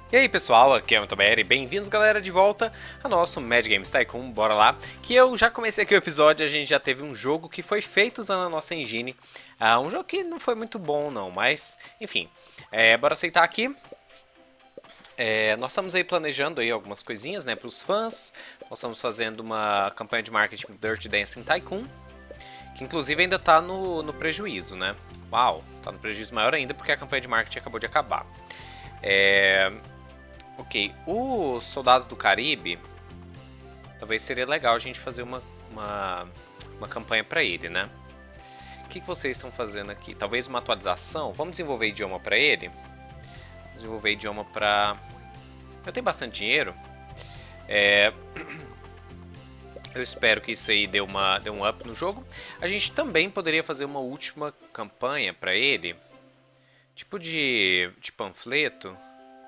E aí pessoal, aqui é o Tomeri, bem-vindos galera de volta ao nosso Mad Games Tycoon, bora lá. Que eu já comecei aqui o episódio, a gente já teve um jogo que foi feito usando a nossa engine. Um jogo que não foi muito bom não, mas enfim. Bora aceitar aqui. Nós estamos aí planejando aí algumas coisinhas, né, para os fãs. Nós estamos fazendo uma campanha de marketing do Dirty Dancing Tycoon, que inclusive ainda está no prejuízo, né. Uau, está no prejuízo maior ainda porque a campanha de marketing acabou de acabar. Ok, os Soldados do Caribe, talvez seria legal a gente fazer uma campanha para ele, né? O que vocês estão fazendo aqui? Talvez uma atualização? Vamos desenvolver idioma para ele? Desenvolver idioma para... Eu tenho bastante dinheiro. Eu espero que isso aí dê um up no jogo. A gente também poderia fazer uma última campanha para ele. Tipo de panfleto.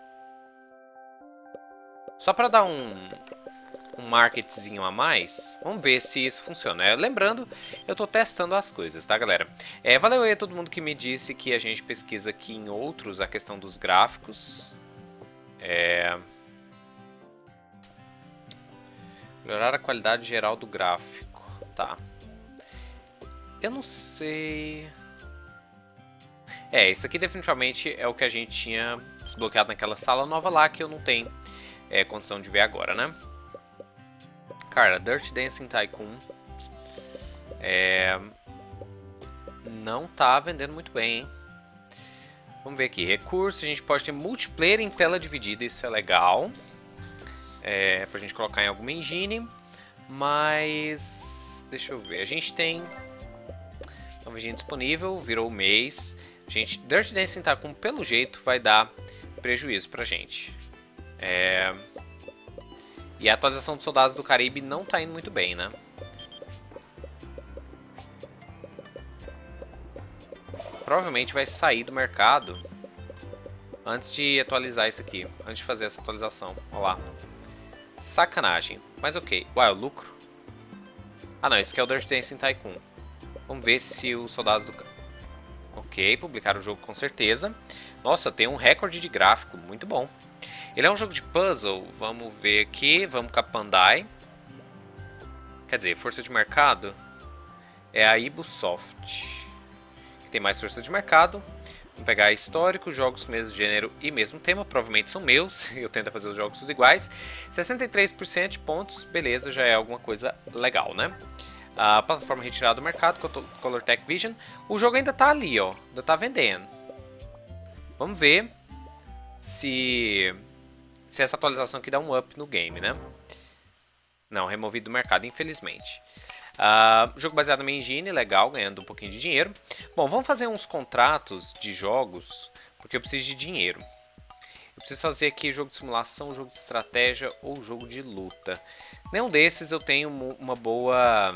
Só para dar um marketzinho a mais, vamos ver se isso funciona. Lembrando, eu estou testando as coisas, tá galera? Valeu aí a todo mundo que me disse que a gente pesquisa aqui em outros a questão dos gráficos. Melhorar a qualidade geral do gráfico. Tá. Eu não sei... isso aqui definitivamente é o que a gente tinha desbloqueado naquela sala nova lá, que eu não tenho condição de ver agora, né? Cara, Dirty Dancing Tycoon não tá vendendo muito bem, hein? Vamos ver aqui, recursos, a gente pode ter multiplayer em tela dividida, isso é legal. Pra gente colocar em alguma engine, mas... deixa eu ver, a gente tem uma engine disponível, virou o mês. Dirty Dancing Tycoon, pelo jeito, vai dar prejuízo pra gente. E a atualização dos Soldados do Caribe não tá indo muito bem, né? Provavelmente vai sair do mercado antes de atualizar isso aqui. Antes de fazer essa atualização. Olha lá. Sacanagem. Mas ok. Ué, o lucro? Ah não, esse aqui é o Dirty Dancing Tycoon. Vamos ver se os Soldados do Caribe... Ok, publicaram o jogo com certeza. Nossa, tem um recorde de gráfico. Muito bom. Ele é um jogo de puzzle, vamos ver aqui, vamos com a Bandai. Quer dizer, força de mercado é a Ubisoft, que tem mais força de mercado. Vamos pegar histórico, jogos com mesmo gênero e mesmo tema, provavelmente são meus, eu tento fazer os jogos tudo iguais. 63% de pontos, beleza, já é alguma coisa legal, né? A plataforma retirada do mercado, Color Tech Vision. O jogo ainda tá ali, ó, ainda tá vendendo. Vamos ver se essa atualização aqui dá um up no game, né? Não, removido do mercado, infelizmente. Jogo baseado na minha engine, legal, ganhando um pouquinho de dinheiro. Bom, vamos fazer uns contratos de jogos, porque eu preciso de dinheiro. Eu preciso fazer aqui jogo de simulação, jogo de estratégia ou jogo de luta. Nenhum desses eu tenho uma boa...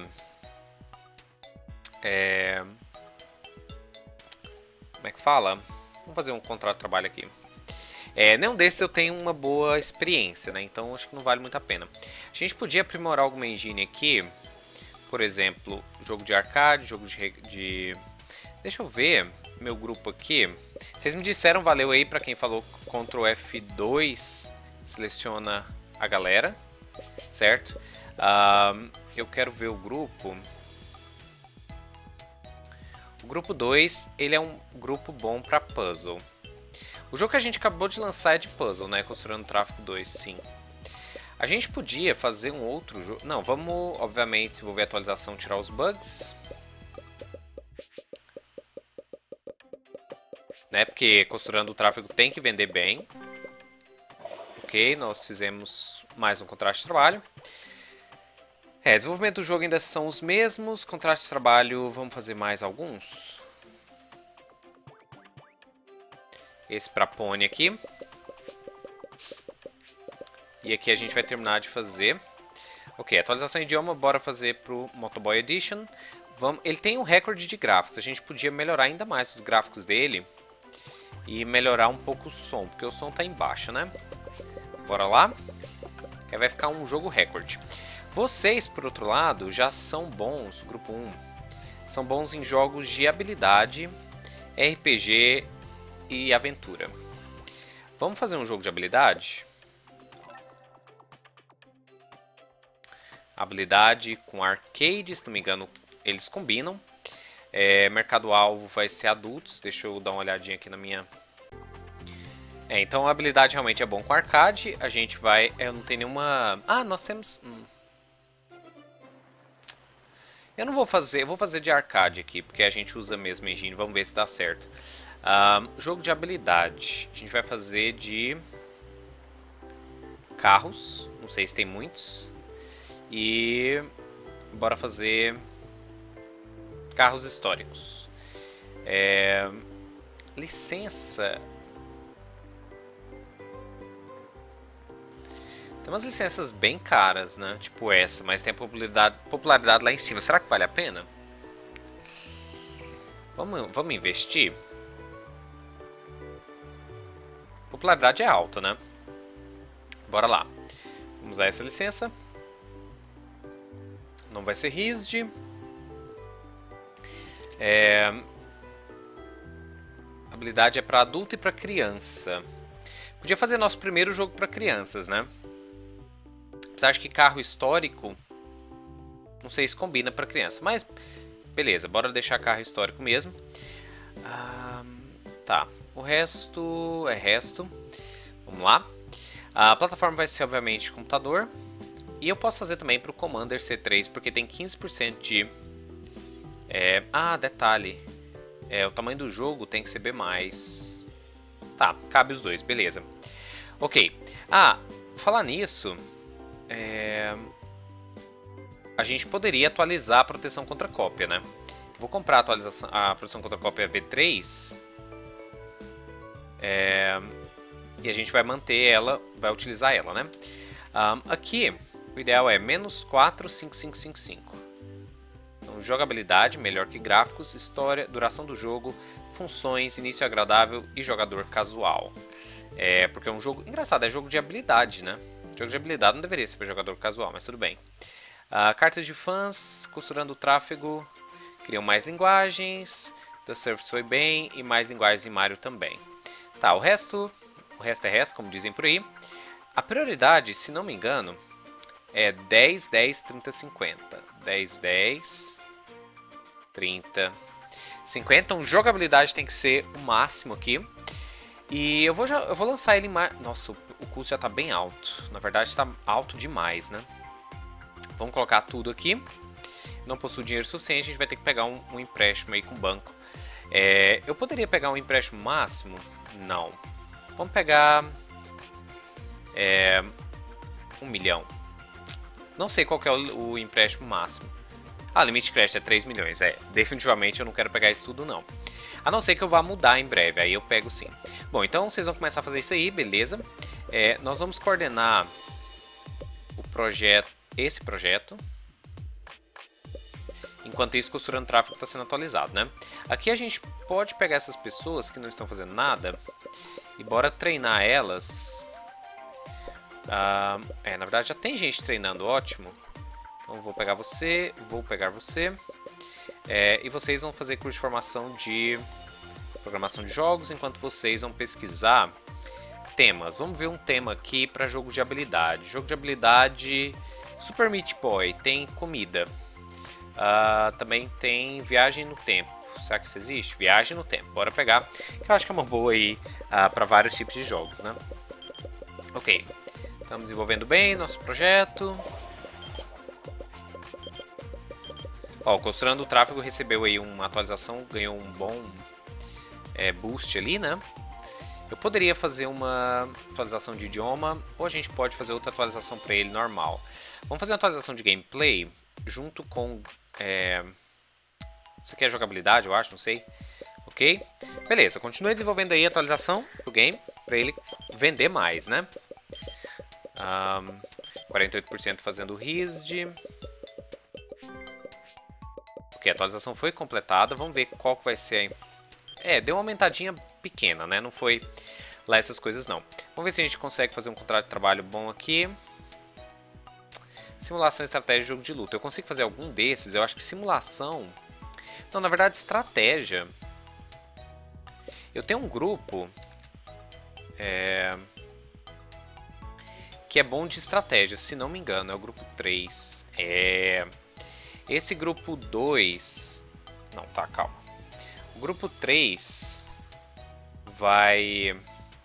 Como é que fala? Vamos fazer um contrato de trabalho aqui. Nenhum desses eu tenho uma boa experiência, né? Então acho que não vale muito a pena. A gente podia aprimorar alguma engine aqui. Por exemplo, jogo de arcade, jogo de... Deixa eu ver meu grupo aqui. Vocês me disseram, valeu aí pra quem falou Ctrl F2 seleciona a galera, certo? Eu quero ver o grupo. O grupo 2, ele é um grupo bom pra puzzle. O jogo que a gente acabou de lançar é de puzzle, né? Construindo Tráfico 2, sim. A gente podia fazer um outro jogo... Não, vamos, obviamente, desenvolver a atualização, tirar os bugs. Né? Porque Construindo o Tráfego tem que vender bem. Ok, nós fizemos mais um contrato de trabalho. Desenvolvimento do jogo ainda são os mesmos. Contrato de trabalho, vamos fazer mais alguns. Esse para Pony aqui. E aqui a gente vai terminar de fazer. Ok, atualização de idioma, bora fazer pro Motoboy Edition. Ele tem um recorde de gráficos. A gente podia melhorar ainda mais os gráficos dele. E melhorar um pouco o som, porque o som tá em baixa, né? Bora lá. Aí vai ficar um jogo recorde. Vocês, por outro lado, já são bons, grupo 1. São bons em jogos de habilidade, RPG e aventura. Vamos fazer um jogo de habilidade? Habilidade com arcade, se não me engano, eles combinam. Mercado-alvo vai ser adultos. Deixa eu dar uma olhadinha aqui na minha... então a habilidade realmente é bom com arcade. A gente vai... eu não tenho nenhuma... ah, nós temos... eu não vou fazer... eu vou fazer de arcade aqui, porque a gente usa mesmo engine. Vamos ver se dá certo. Jogo de habilidade. A gente vai fazer de... carros. Não sei se tem muitos. E... bora fazer... carros históricos. Licença... tem umas licenças bem caras, né? Tipo essa, mas tem a popularidade lá em cima. Será que vale a pena? Vamos investir? A popularidade é alta, né? Bora lá. Vamos usar essa licença. Não vai ser RISD. A habilidade é para adulto e para criança. Podia fazer nosso primeiro jogo para crianças, né? Apesar de que carro histórico, não sei se combina para criança, mas beleza, bora deixar carro histórico mesmo. Tá, o resto é resto. Vamos lá. A plataforma vai ser obviamente computador. E eu posso fazer também para o Commander C3, porque tem 15% de... detalhe. O tamanho do jogo tem que ser B+. Tá, cabe os dois, beleza. Ok. Falar nisso... a gente poderia atualizar a proteção contra cópia, né? Vou comprar a proteção contra cópia V3. E a gente vai manter ela, vai utilizar ela, né? Aqui, o ideal é -45555. Então, jogabilidade, melhor que gráficos, história, duração do jogo, funções, início agradável e jogador casual. Porque é um jogo... engraçado, é jogo de habilidade, né? Jogo de habilidade não deveria ser para jogador casual, mas tudo bem. Cartas de fãs, costurando o tráfego, criam mais linguagens, The Surface foi bem e mais linguagens em Mario também. Tá, o resto é resto, como dizem por aí. A prioridade, se não me engano, é 10, 10, 30, 50. 10, 10, 30, 50. Então, jogabilidade tem que ser o máximo aqui. E eu vou lançar ele mais... nossa, o custo já está bem alto. Na verdade, está alto demais, né? Vamos colocar tudo aqui. Não possuo dinheiro suficiente, a gente vai ter que pegar um empréstimo aí com o banco. Eu poderia pegar um empréstimo máximo? Não. Vamos pegar... 1 milhão. Não sei qual que é o empréstimo máximo. Limite de crédito é 3 milhões. Definitivamente eu não quero pegar isso tudo, não. A não ser que eu vá mudar em breve, aí eu pego sim. Bom, então vocês vão começar a fazer isso aí, beleza. Nós vamos coordenar o projeto, esse projeto. Enquanto isso, costurando tráfego está sendo atualizado, né? Aqui a gente pode pegar essas pessoas que não estão fazendo nada e bora treinar elas. Na verdade já tem gente treinando, ótimo. Então vou pegar você, vou pegar você. E vocês vão fazer curso de formação de programação de jogos, enquanto vocês vão pesquisar temas. Vamos ver um tema aqui para jogo de habilidade. Jogo de habilidade Super Meat Boy, tem comida. Também tem viagem no tempo. Será que isso existe? Viagem no tempo, bora pegar. Que eu acho que é uma boa aí para vários tipos de jogos, né? Ok, estamos desenvolvendo bem nosso projeto. Costurando o tráfego recebeu aí uma atualização, ganhou um bom boost ali, né? Eu poderia fazer uma atualização de idioma, ou a gente pode fazer outra atualização para ele normal. Vamos fazer uma atualização de gameplay junto com... isso aqui é jogabilidade, eu acho, não sei. Ok? Beleza, continue desenvolvendo aí a atualização do game, para ele vender mais, né? 48% fazendo RISD. Ok, a atualização foi completada. Vamos ver qual que vai ser a... deu uma aumentadinha pequena, né? Não foi lá essas coisas, não. Vamos ver se a gente consegue fazer um contrato de trabalho bom aqui. Simulação, estratégia de jogo de luta. Eu consigo fazer algum desses? Eu acho que simulação... Não, na verdade, estratégia. Eu tenho um grupo que é bom de estratégia, se não me engano, é o grupo 3. Esse grupo 2... Não, tá, calma. O grupo 3 vai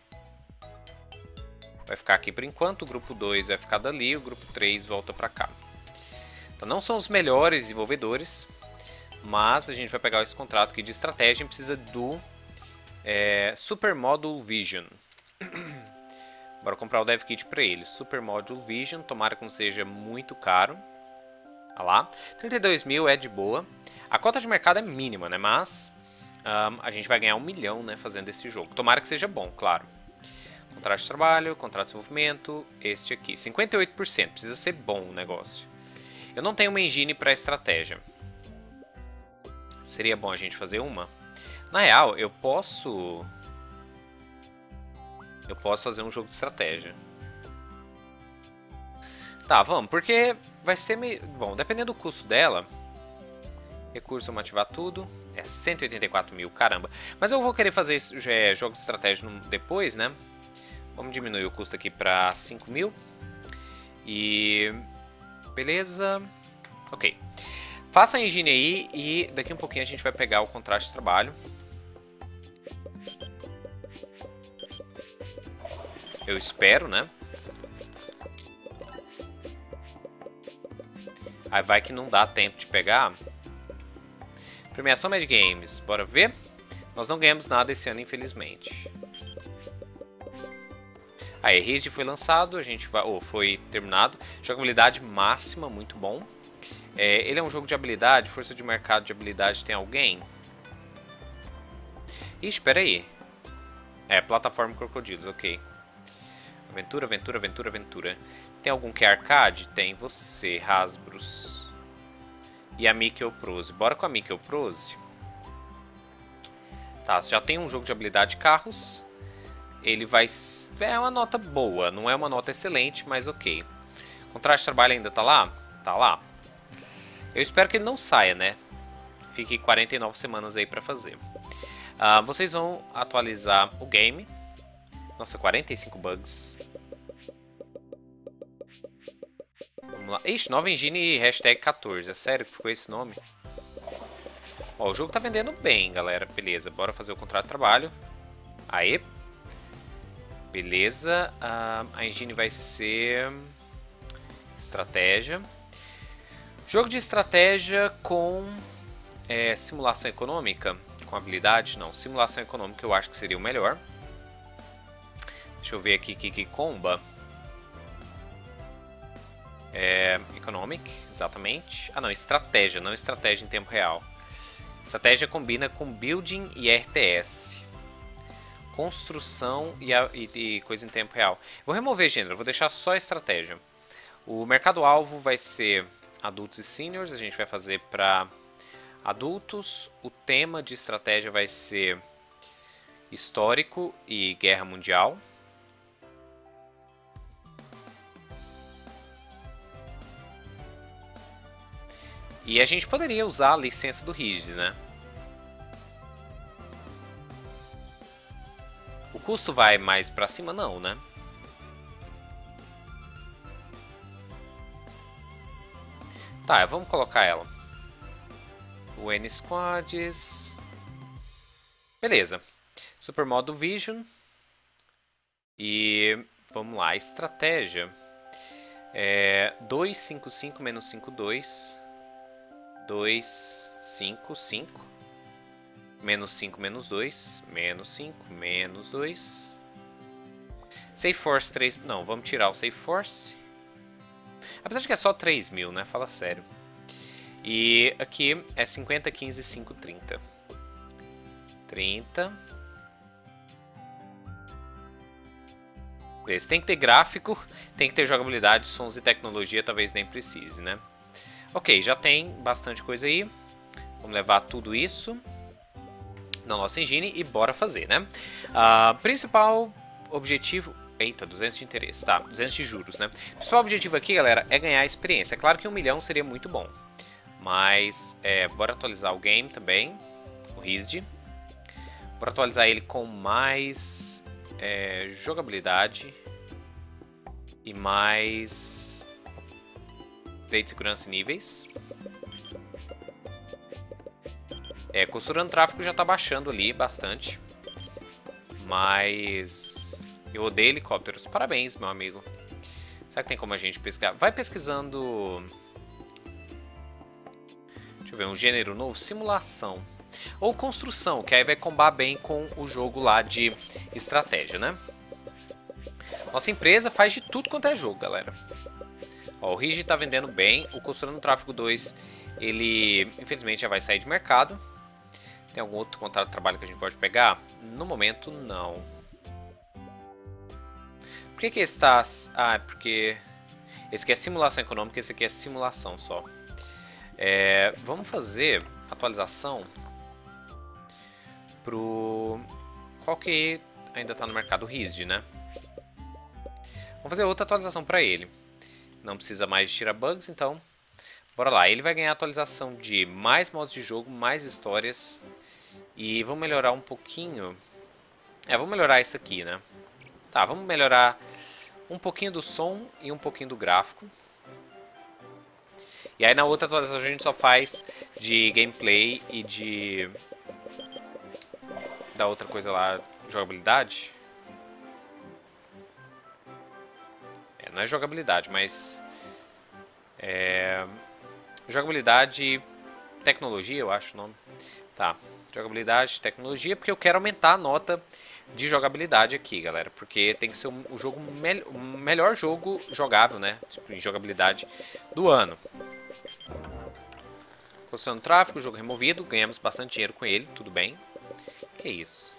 ficar aqui por enquanto, o grupo 2 vai ficar dali, o grupo 3 volta pra cá. Então não são os melhores desenvolvedores, mas a gente vai pegar esse contrato aqui de estratégia, a gente precisa do Super Module Vision. Bora comprar o Dev Kit pra ele. Super Module Vision, tomara que não seja muito caro. Olha lá, 32 mil é de boa. A cota de mercado é mínima, né? Mas a gente vai ganhar 1 milhão, né, fazendo esse jogo. Tomara que seja bom, claro. Contrato de trabalho, contrato de desenvolvimento, este aqui. 58%, precisa ser bom o negócio. Eu não tenho uma engine para estratégia. Seria bom a gente fazer uma? Na real, eu posso fazer um jogo de estratégia. Tá, vamos, porque vai ser meio... Bom, dependendo do custo dela... Recurso, vamos ativar tudo. É 184 mil, caramba. Mas eu vou querer fazer jogos de estratégia depois, né? Vamos diminuir o custo aqui para 5 mil. E... Beleza. Ok. Faça a engine aí e daqui um pouquinho a gente vai pegar o contrato de trabalho. Eu espero, né? Aí vai que não dá tempo de pegar. Premiação Mad Games, bora ver? Nós não ganhamos nada esse ano, infelizmente. Aí, Risd foi lançado, a gente vai... foi terminado. Jogabilidade máxima, muito bom. Ele é um jogo de habilidade, força de mercado de habilidade tem alguém? Ixi, espera aí. Plataforma Crocodilos, ok. Aventura, aventura, aventura, aventura. Tem algum que é arcade? Tem você, Hasbros. E a Mikkel Prose. Bora com a Mikkel Prose. Tá, já tem um jogo de habilidade de carros. Ele vai... É uma nota boa, não é uma nota excelente, mas ok. O contrato de trabalho ainda tá lá? Tá lá. Eu espero que ele não saia, né? Fique 49 semanas aí pra fazer. Vocês vão atualizar o game. Nossa, 45 bugs. Vamos lá. Ixi, nova engine hashtag 14. É sério que ficou esse nome? Ó, o jogo tá vendendo bem, galera. Beleza, bora fazer o contrato de trabalho. Aê. Beleza. A engine vai ser... Estratégia. Jogo de estratégia com simulação econômica. Com habilidade? Não, simulação econômica eu acho que seria o melhor. Deixa eu ver aqui que comba. Economic, exatamente. Não, estratégia, não estratégia em tempo real. Estratégia combina com building e RTS. Construção e coisa em tempo real. Vou remover gênero, vou deixar só estratégia. O mercado-alvo vai ser adultos e seniors, a gente vai fazer para adultos. O tema de estratégia vai ser histórico e guerra mundial. E a gente poderia usar a licença do Risd, né? O custo vai mais pra cima? Não, né? Tá, vamos colocar ela. O N-Squads. Beleza. Super Modo Vision. E vamos lá, estratégia. 255 menos 52. 2, 5, 5. Menos 5, menos 2. Menos 5, menos 2. Safe Force 3. Não, vamos tirar o Safe Force. Apesar de que é só 3 mil, né? Fala sério. E aqui é 50, 15, 5, 30. 30. Beleza, tem que ter gráfico, tem que ter jogabilidade, sons e tecnologia, talvez nem precise, né? Ok, já tem bastante coisa aí. Vamos levar tudo isso na nossa engine e bora fazer, né? Principal objetivo... Eita, 200 de interesse, tá, 200 de juros, né? O principal objetivo aqui, galera, é ganhar experiência. É claro que 1 milhão seria muito bom. Mas, bora atualizar o game também, o Risd. Bora atualizar ele com mais jogabilidade e mais lei de segurança e níveis. Costurando tráfego já tá baixando ali bastante. Mas eu odeio helicópteros. Parabéns, meu amigo. Será que tem como a gente pesquisar? Vai pesquisando. Deixa eu ver, um gênero novo. Simulação. Ou construção, que aí vai combar bem com o jogo lá de estratégia, né? Nossa empresa faz de tudo quanto é jogo, galera. Ó, o Rigi tá vendendo bem. O Costurando Tráfego 2, ele infelizmente já vai sair de mercado. Tem algum outro contrato de trabalho que a gente pode pegar? No momento, não. Por que esse está... Ah, é porque... Esse aqui é simulação econômica, esse aqui é simulação só. Vamos fazer atualização pro... Qual que ainda está no mercado? O RISD, né? Vamos fazer outra atualização para ele. Não precisa mais de tirar bugs, então... Bora lá. Ele vai ganhar atualização de mais modos de jogo, mais histórias... E vamos melhorar um pouquinho. Vamos melhorar isso aqui, né? Tá, vamos melhorar um pouquinho do som e um pouquinho do gráfico. E aí na outra atualização a gente só faz de gameplay e de... Da outra coisa lá, jogabilidade. Não é jogabilidade, mas... Jogabilidade e tecnologia, eu acho o nome. Tá. Jogabilidade, tecnologia, porque eu quero aumentar a nota de jogabilidade aqui, galera. Porque tem que ser o melhor jogo jogável, né? Em jogabilidade do ano. Condicionando tráfego, jogo removido. Ganhamos bastante dinheiro com ele, tudo bem. Que isso?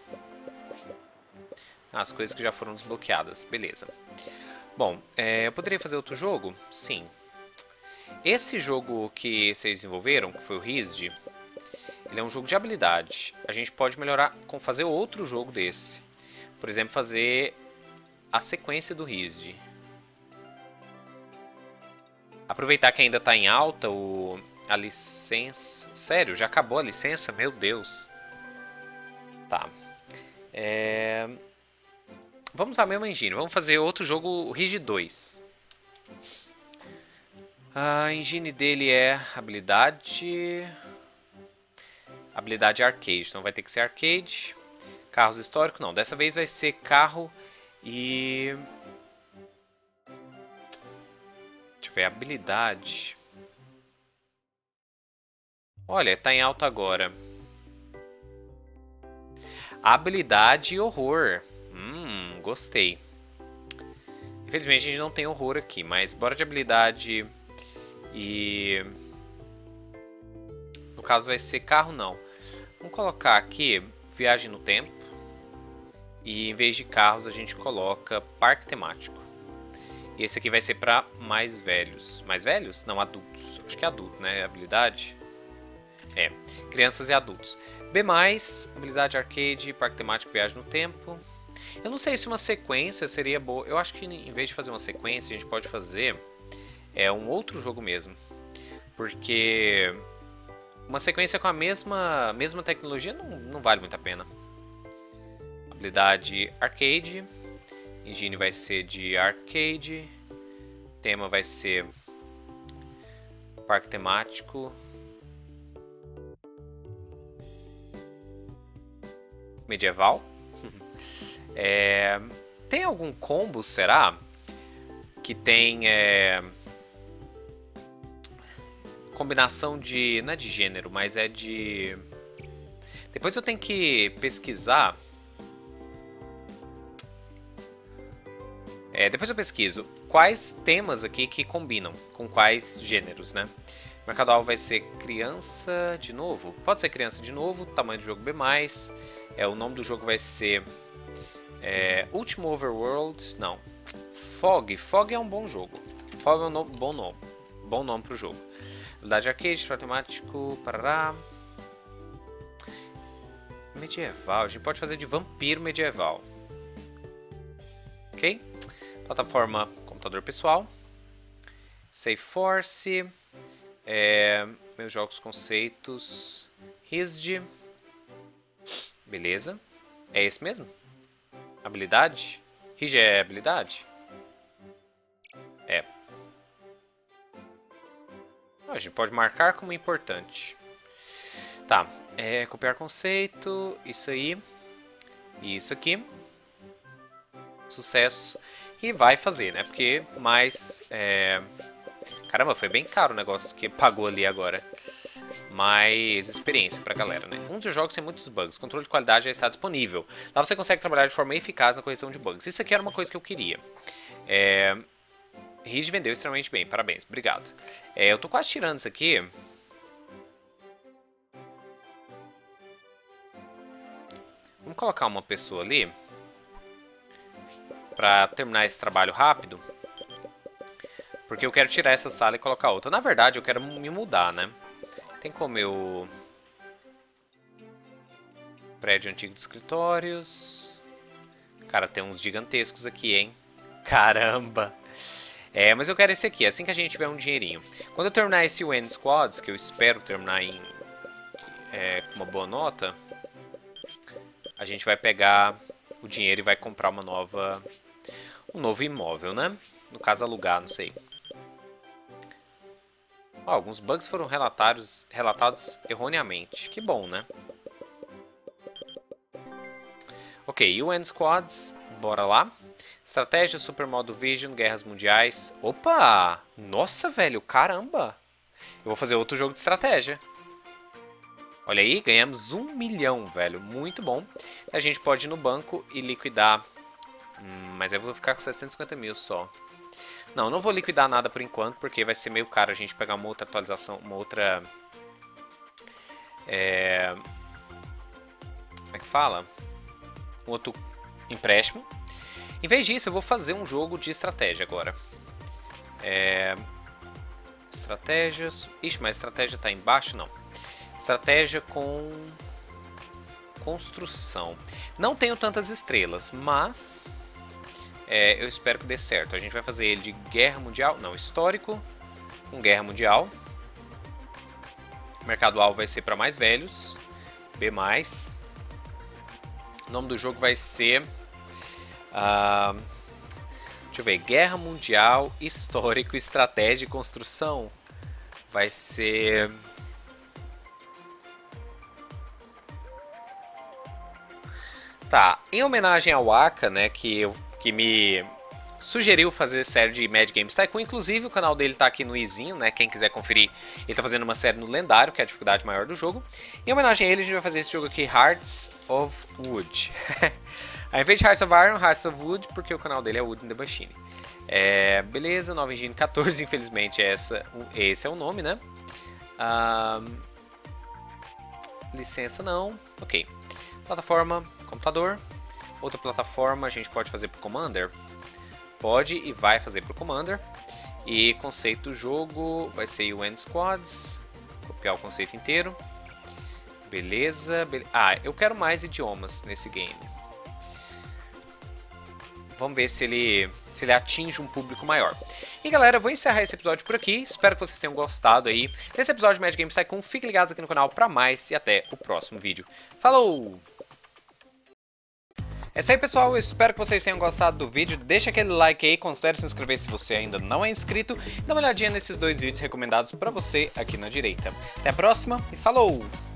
As coisas que já foram desbloqueadas, beleza. Bom, eu poderia fazer outro jogo? Sim. Esse jogo que vocês desenvolveram, que foi o RISD... Ele é um jogo de habilidade. A gente pode melhorar com fazer outro jogo desse. Por exemplo, fazer a sequência do RISD. Aproveitar que ainda está em alta a licença... Sério, já acabou a licença? Meu Deus. Tá. Vamos usar a mesma engine. Vamos fazer outro jogo, o RISD 2. A engine dele é habilidade... Habilidade arcade, então vai ter que ser arcade. Carros históricos, não. Dessa vez vai ser carro e... Deixa eu ver, habilidade. Olha, tá em alta agora. Habilidade e horror. Gostei. Infelizmente a gente não tem horror aqui, mas bora de habilidade e... No caso vai ser carro, não. Vamos colocar aqui viagem no tempo. E em vez de carros a gente coloca parque temático. E esse aqui vai ser para mais velhos. Mais velhos? Não, adultos. Acho que é adulto, né? Habilidade. Crianças e adultos. B+, habilidade arcade, parque temático, viagem no tempo. Eu não sei se uma sequência seria boa. Eu acho que em vez de fazer uma sequência, a gente pode fazer um outro jogo mesmo. Porque... Uma sequência com a mesma tecnologia não vale muito a pena. Habilidade arcade. Engine vai ser de arcade. Tema vai ser parque temático. Medieval. Tem algum combo, será? Que tem... combinação de... Não é de gênero, mas é de... Depois eu tenho que pesquisar. Depois eu pesquiso quais temas aqui que combinam com quais gêneros, né? O mercado-alvo vai ser criança de novo. Pode ser criança de novo, tamanho do jogo B+. O nome do jogo vai ser... Ultimo Overworld. Não. Fog. Fog é um bom jogo. Fog é um bom nome. Bom nome pro jogo. Habilidade arcade, temático, parará. Medieval. A gente pode fazer de vampiro medieval. Ok? Plataforma computador pessoal. Save Force. Meus jogos conceitos. RISD. Beleza. É esse mesmo? Habilidade? Rige é habilidade? É. A gente pode marcar como importante. Tá. Copiar conceito. Isso aí. E isso aqui. Sucesso. E vai fazer, né? Porque mais... Caramba, foi bem caro o negócio que pagou ali agora. Mais experiência pra galera, né? Um dos jogos tem muitos bugs. O controle de qualidade já está disponível. Lá você consegue trabalhar de forma eficaz na correção de bugs. Isso aqui era uma coisa que eu queria. Rige vendeu extremamente bem. Parabéns. Obrigado. Eu tô quase tirando isso aqui. Vamos colocar uma pessoa ali. Pra terminar esse trabalho rápido. Porque eu quero tirar essa sala e colocar outra. Na verdade, eu quero me mudar, né? Tem como eu... Prédio antigo de escritórios. Cara, tem uns gigantescos aqui, hein? Caramba! Mas eu quero esse aqui, assim que a gente tiver um dinheirinho. Quando eu terminar esse UN Squads, que eu espero terminar com uma boa nota, a gente vai pegar o dinheiro e vai comprar um novo imóvel, né? No caso, alugar, não sei. Alguns bugs foram relatados erroneamente. Que bom, né? Ok, UN Squads, bora lá. Estratégia, Super Modo Vision, Guerras Mundiais. Opa! Nossa, velho, caramba! Eu vou fazer outro jogo de estratégia. Olha aí, ganhamos 1 milhão, velho. Muito bom. A gente pode ir no banco e liquidar. Mas eu vou ficar com 750 mil só. Não vou liquidar nada por enquanto, porque vai ser meio caro a gente pegar uma outra atualização, uma outra... Como é que fala? Um outro empréstimo. Em vez disso, eu vou fazer um jogo de estratégia agora. Estratégias... Ixi, mas estratégia tá embaixo? Não. Estratégia com... Construção. Não tenho tantas estrelas, mas... eu espero que dê certo. A gente vai fazer ele de Guerra Mundial. Não, histórico com Guerra Mundial. Mercado-alvo vai ser para mais velhos. B+. O nome do jogo vai ser... deixa eu ver. Guerra Mundial, Histórico, Estratégia e Construção. Vai ser... Tá, em homenagem ao Aka, né, que me sugeriu fazer série de Mad Games Tycoon. Inclusive o canal dele tá aqui no izinho, né? Quem quiser conferir, ele tá fazendo uma série no lendário, que é a dificuldade maior do jogo. Em homenagem a ele, a gente vai fazer esse jogo aqui, Hearts of Wood. Ao invés de Hearts of Iron, Hearts of Wood, porque o canal dele é Wood in the Machine. Beleza, Nova Engine 14, infelizmente esse é o nome, né? Licença não, ok. Plataforma, computador. Outra plataforma a gente pode fazer por Commander? Pode e vai fazer por Commander. E conceito do jogo vai ser UN Squads. Copiar o conceito inteiro. Beleza. Eu quero mais idiomas nesse game. Vamos ver se ele atinge um público maior. E galera, eu vou encerrar esse episódio por aqui. Espero que vocês tenham gostado aí desse episódio de Mad Games Tycoon. Fiquem ligados aqui no canal para mais e até o próximo vídeo. Falou! É isso aí, pessoal, eu espero que vocês tenham gostado do vídeo. Deixa aquele like aí, considere se inscrever se você ainda não é inscrito. Dá uma olhadinha nesses dois vídeos recomendados para você aqui na direita. Até a próxima e falou!